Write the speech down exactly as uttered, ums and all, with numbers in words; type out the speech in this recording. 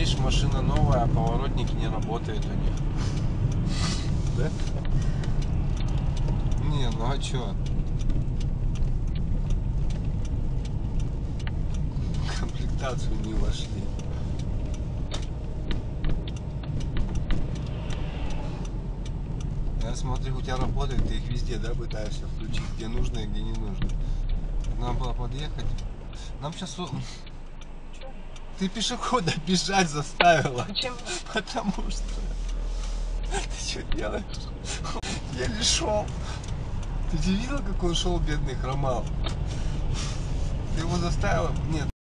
видишь, машина новая, а поворотники не работают у них. Да? Не, ну а чё? В комплектацию не вошли. Я смотрю, у тебя работает, ты их везде, да, пытаешься включить, где нужно и где не нужно. Нам было подъехать. Нам сейчас... Ты пешехода бежать заставила. Почему? Потому что... Ты что делаешь? Еле шел. Ты не видел, как он шел, бедный, хромал? Ты его заставила? Нет.